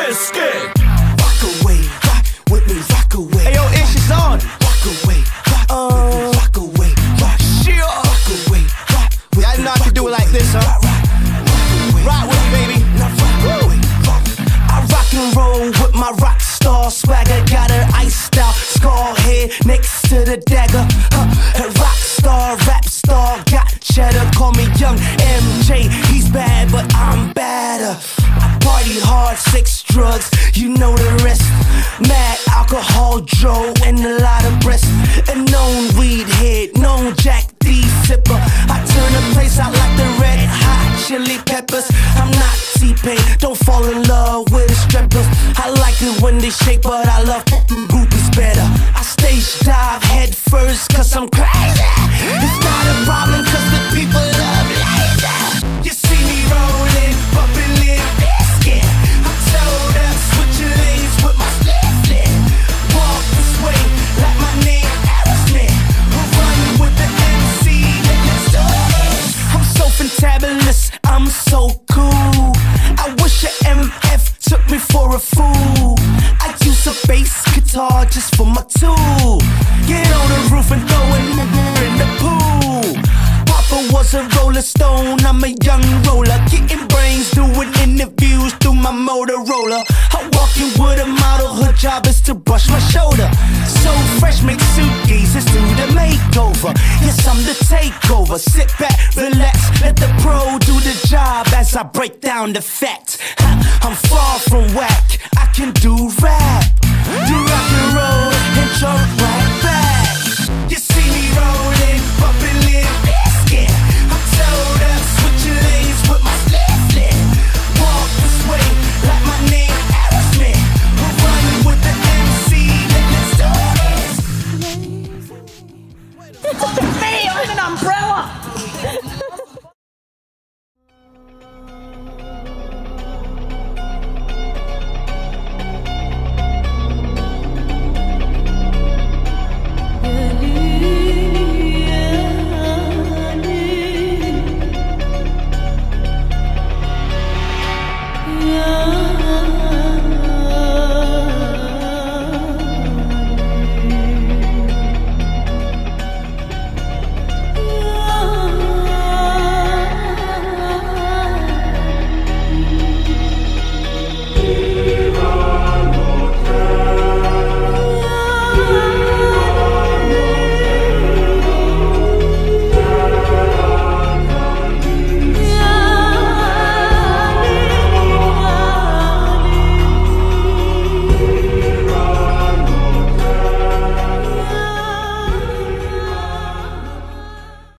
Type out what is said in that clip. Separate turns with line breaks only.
biscuit.
Rock away, rock with me, rock away.
Hey yo, Ish is on.
Rock away, rock with me, rock away, rock.
Sure.
Rock away, rock with
Yeah, I know I can do it like this, huh? Rock with me, baby.
Now rock away, rock. I rock and roll with my rock star swagger. Got her iced out, skull head next to the dagger. A rock star, rap star, got cheddar. Call me Young MJ. He's bad, but I'm badder. I party hard, sex, drugs, you know the rest. Mad alcohol, Joe, and a lot of breasts. A known weed head, known Jack D sipper. I turn the place out like the red hot chili peppers. I'm not T-Pain, don't fall in love with the strippers. I like it when they shake, but I love fucking groupies better. I stage dive head first, cause I'm crazy. It's not a problem, cause the people love laser. You see me rolling, bumping in biscuit. I'm told up, switching lanes with my split. Walk this way, like my name Aerosmith. Run with the MC, let's do it. I'm so fantabulous, I'm so cool. I wish a MF took me for a fool. I use a bass guitar just for my tool. Get on the roof and throw it in the pool. Papa was a roller stone, I'm a young roller. Getting brains, doing interviews through my Motorola. I walk in with a model, her job is to brush my shoulder. So fresh, make suitcases do the makeover. Yes, I'm the takeover. Sit back, relax, let the pro do the job as I break down the facts. I'm far from whack, I can do